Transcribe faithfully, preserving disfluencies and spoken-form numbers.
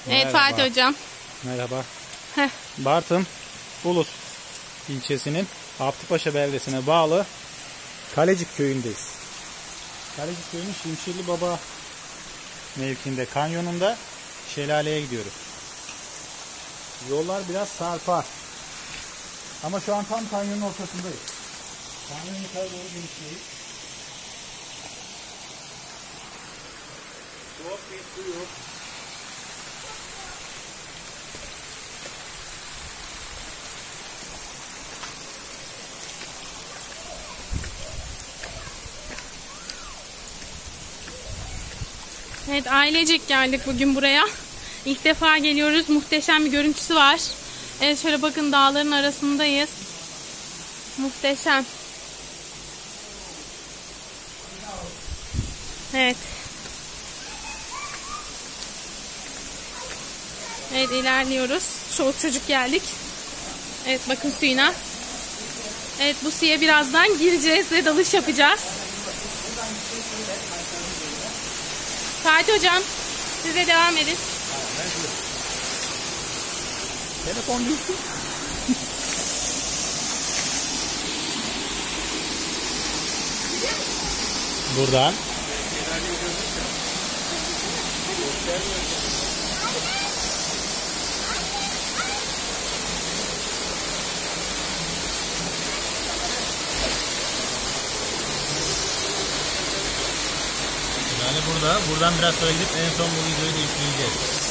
Evet Fatih hocam. Merhaba. Heh. Bartın Ulus ilçesinin Abdüpaşa beldesine bağlı Kalecik köyündeyiz. Kalecik köyünün Şimşirli Baba mevkinde, kanyonunda şelaleye gidiyoruz. Yollar biraz sarpa. Ama şu an tam kanyonun ortasındayız. Kanyon yukarı doğru genişliyor. Soğuk bir su yok. Evet, ailecek geldik bugün buraya. İlk defa geliyoruz. Muhteşem bir görüntüsü var. Evet, şöyle bakın, dağların arasındayız. Muhteşem. Evet. Evet, ilerliyoruz. Çoğu çocuk geldik. Evet, bakın suyuna. Evet, bu suya birazdan gireceğiz ve dalış yapacağız. Fatih hocam, siz de devam edin. Telefon gitti. Buradan. Yani burada, buradan biraz sonra gidip en son bu videoyu da yükleyeceğiz.